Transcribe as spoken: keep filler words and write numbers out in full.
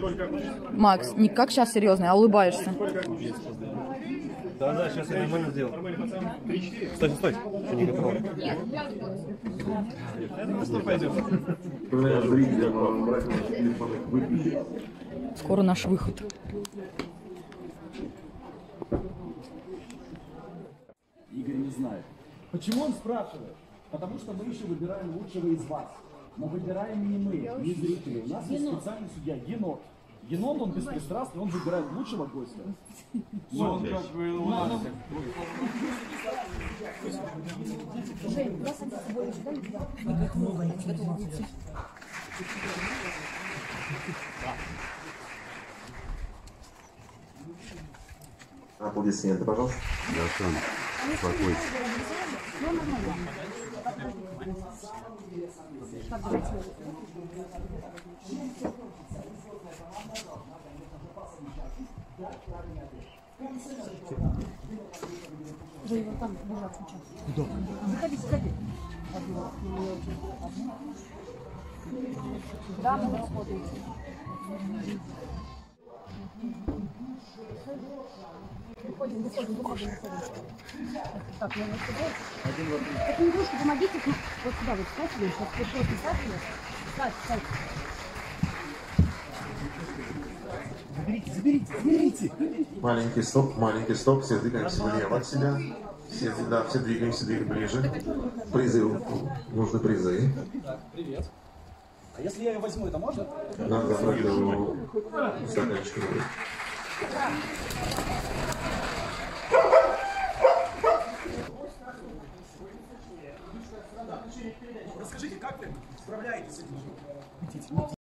Макс, не как сейчас серьезно, а улыбаешься. Да, да, сейчас я нормально сделал. Стой, стой, что не готово. Скоро наш выход. Игорь не знает. Почему он спрашивает? Потому что мы еще выбираем лучшего из вас. Но выбираем не мы, не зрители. У нас есть специальный судья, енот. Енот, он беспристрастный, он выбирает лучшего гостя. Ну, он как бы... Аплодисменты, пожалуйста. Да, сам. Успокойся. Вы его там бежать сейчас. Куда? Заходи, заходи. Да, мы работаете. Выходим, выходим, выходим, выходим. Так, я вот сюда. Так, немножко помогите, ну, вот сюда вот встать, сейчас пришло писать, встать, встать. Заберите, заберите, заберите. Маленький стоп, маленький стоп. Все двигаемся влево от себя. Все, да, все двигаемся, двигаемся ближе. Призы, нужны призы. Привет. А если я ее возьму, это можно? Надо закрыть стаканчик. Расскажите, как вы справляетесь с этим?